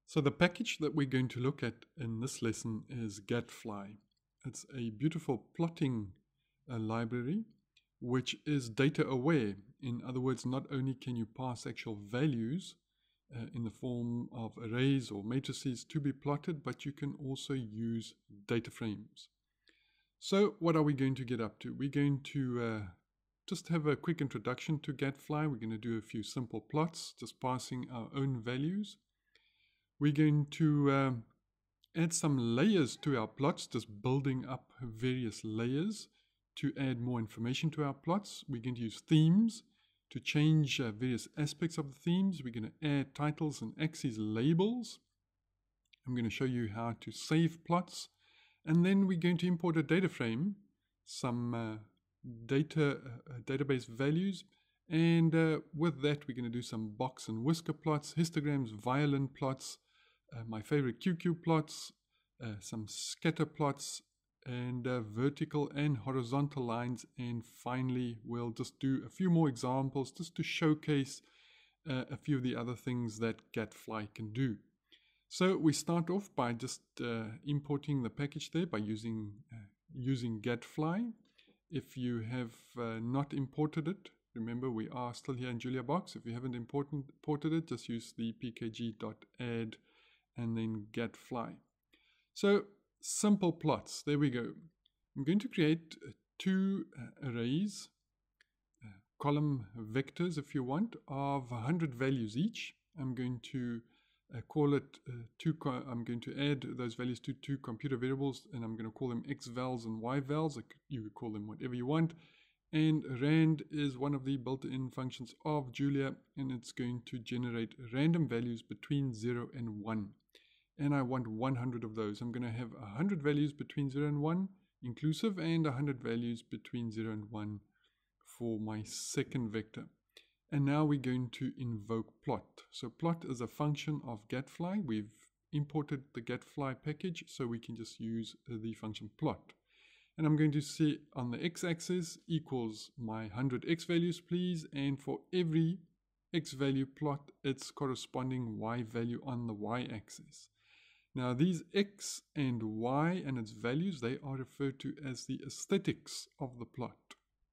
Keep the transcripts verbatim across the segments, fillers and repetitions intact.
So the package that we're going to look at in this lesson is Gadfly. It's a beautiful plotting uh, library which is data aware. In other words, not only can you pass actual values uh, in the form of arrays or matrices to be plotted, but you can also use data frames. So what are we going to get up to? We're going to uh, just have a quick introduction to Gadfly. We're going to do a few simple plots, just passing our own values. We're going to um, add some layers to our plots, just building up various layers to add more information to our plots. We're going to use themes to change uh, various aspects of the themes. We're going to add titles and axes labels. I'm going to show you how to save plots. And then we're going to import a data frame, some uh, data uh, database values. And uh, with that, we're going to do some box and whisker plots, histograms, violin plots, Uh, my favorite Q Q plots, uh, some scatter plots, and uh, vertical and horizontal lines. And finally, we'll just do a few more examples just to showcase uh, a few of the other things that Gadfly can do. So we start off by just uh, importing the package there by using, uh, using Gadfly. If you have uh, not imported it, remember we are still here in JuliaBox. If you haven't important, imported it, just use the pkg.add and then Gadfly. So simple plots, there we go. I'm going to create two uh, arrays, uh, column vectors if you want, of one hundred values each. I'm going to uh, call it uh, two, I'm going to add those values to two computer variables, and I'm going to call them xvals and yvals. You could call them whatever you want. And rand is one of the built-in functions of Julia, and it's going to generate random values between zero and one. And I want one hundred of those. I'm going to have one hundred values between zero and one inclusive, and one hundred values between zero and one for my second vector. And now we're going to invoke plot. So plot is a function of Gadfly. We've imported the Gadfly package, so we can just use the function plot. And I'm going to say on the x-axis equals my one hundred x values, please. And for every x value plot its corresponding y value on the y-axis. Now these x and y and its values, they are referred to as the aesthetics of the plot.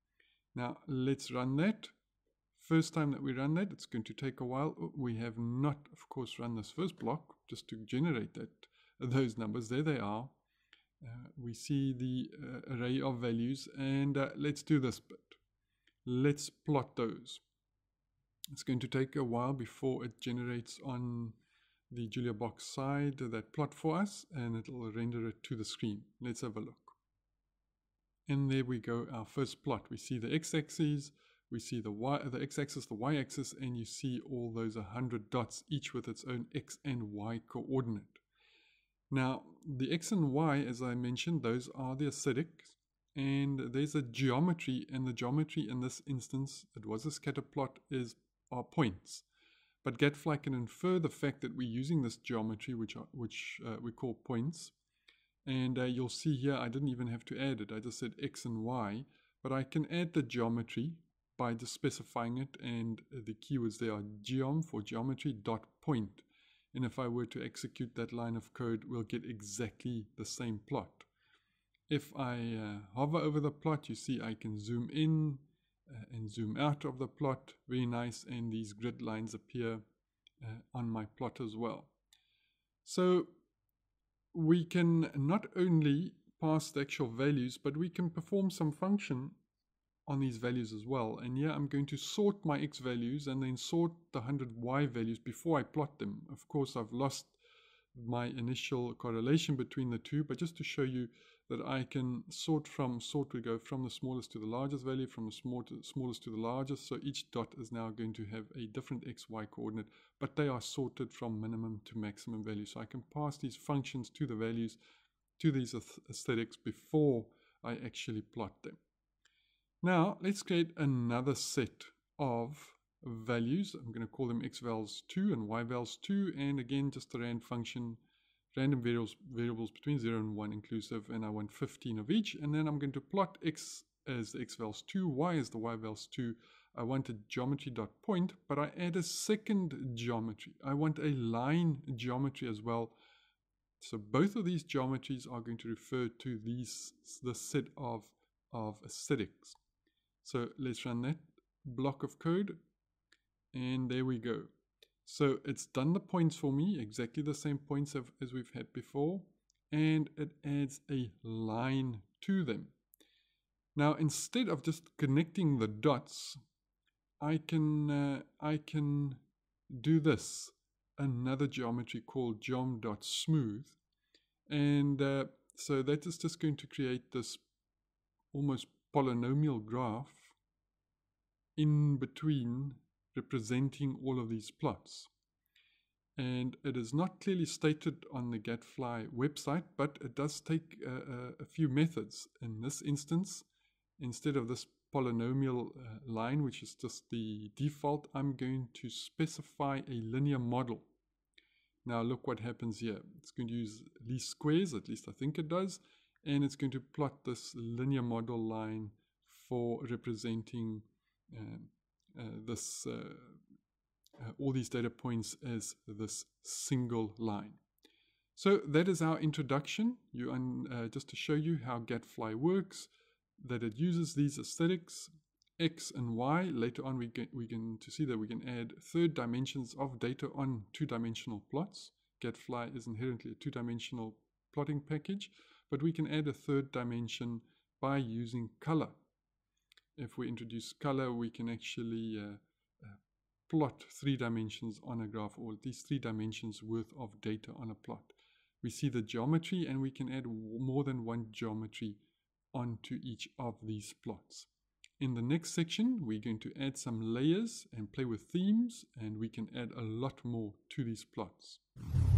Now let's run that. First time that we run that, it's going to take a while. We have not, of course, run this first block just to generate that those numbers. There they are. Uh, we see the uh, array of values, and uh, let's do this bit. Let's plot those. It's going to take a while before it generates on the JuliaBox side that plot for us, and it'll render it to the screen. Let's have a look. And there we go, our first plot. We see the x-axis, we see the y, the x-axis, the y-axis, and you see all those one hundred dots, each with its own x and y coordinate. Now, the x and y, as I mentioned, those are the aesthetics, and there's a geometry, and the geometry in this instance, it was a scatter plot, is are points. But Gadfly can infer the fact that we're using this geometry, which are, which uh, we call points. And uh, you'll see here, I didn't even have to add it. I just said x and y. But I can add the geometry by just specifying it. And the keywords there are geom for geometry dot point. And if I were to execute that line of code, we'll get exactly the same plot. If I uh, hover over the plot, you see I can zoom in Uh, and zoom out of the plot. Very nice, and these grid lines appear uh, on my plot as well. So we can not only pass the actual values, but we can perform some function on these values as well. And here I'm going to sort my x values and then sort the one hundred y values before I plot them. Of course, I've lost my initial correlation between the two, but just to show you that I can sort from, sort we go from the smallest to the largest value, from the small to, smallest to the largest, so each dot is now going to have a different xy coordinate, but they are sorted from minimum to maximum value. So I can pass these functions to the values, to these aesthetics before I actually plot them. Now let's create another set of values. I'm going to call them xvals two and yvals two, and again just a rand function, random variables variables between zero and one inclusive, and I want fifteen of each. And then I'm going to plot x as the xvals two, y as the yvals two. I want a geometry.point, but I add a second geometry. I want a line geometry as well. So both of these geometries are going to refer to these, the set of, of aesthetics. So let's run that block of code, and there we go. So it's done the points for me, exactly the same points as we've had before, and it adds a line to them. Now, instead of just connecting the dots, I can, uh, I can do this, another geometry called geom.smooth. And uh, so that is just going to create this almost polynomial graph in between, representing all of these plots. And it is not clearly stated on the Gadfly website, but it does take a, a, a few methods. In this instance, instead of this polynomial uh, line, which is just the default, I'm going to specify a linear model. Now look what happens here. It's going to use least squares, at least I think it does, and it's going to plot this linear model line for representing uh, uh, this uh, uh, all these data points as this single line. So that is our introduction. You un, uh, just to show you how Gadfly works, that it uses these aesthetics X and Y. Later on we get we can to see that we can add third dimensions of data on two-dimensional plots. Gadfly is inherently a two-dimensional plotting package, but we can add a third dimension by using color. If we introduce color, we can actually uh, uh, plot three dimensions on a graph, or at least three dimensions worth of data on a plot. We see the geometry, and we can add more than one geometry onto each of these plots. In the next section, we're going to add some layers and play with themes, and we can add a lot more to these plots.